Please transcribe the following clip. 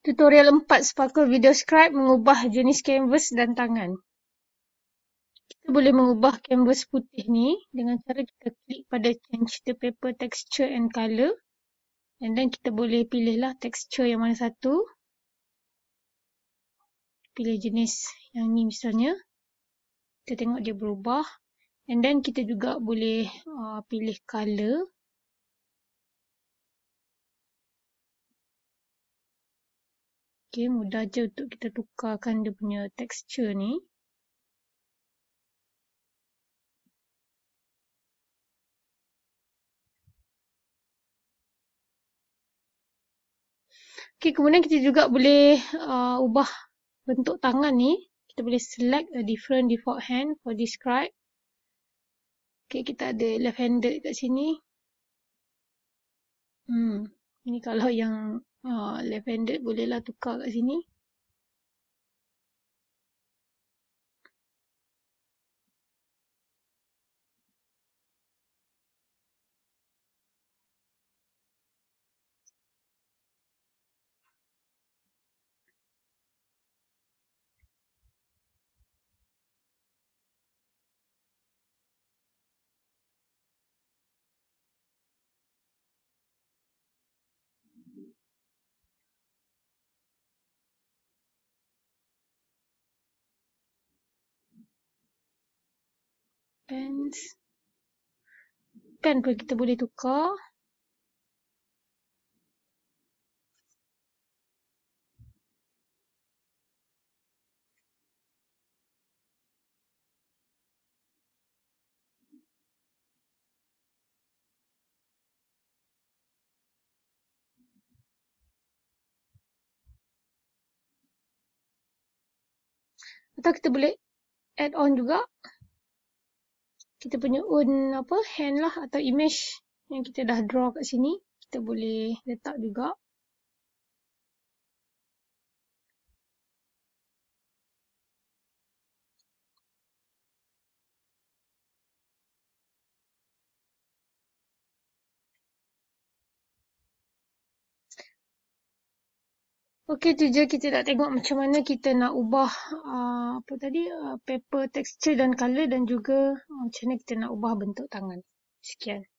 Tutorial 4 Sparkol Video Scribe mengubah jenis canvas dan tangan. Kita boleh mengubah canvas putih ni dengan cara kita klik pada change the paper texture and colour. And then kita boleh pilihlah texture yang mana satu. Pilih jenis yang ni misalnya. Kita tengok dia berubah. And then kita juga boleh pilih colour. Okay, mudah je untuk kita tukarkan dia punya texture ni. Okay, kemudian kita juga boleh ubah bentuk tangan ni. Kita boleh select a different default hand for this scribe. Okay, kita ada left-handed kat sini. Ini kalau yang left-handed bolehlah tukar kat sini. Pen pun kita boleh tukar. Atau kita boleh add on juga. Kita punya own hand lah atau image yang kita dah draw kat sini. Kita boleh letak juga. Okey, tu je kita nak tengok macam mana kita nak ubah paper texture dan colour dan juga macam mana kita nak ubah bentuk tangan. Sekian.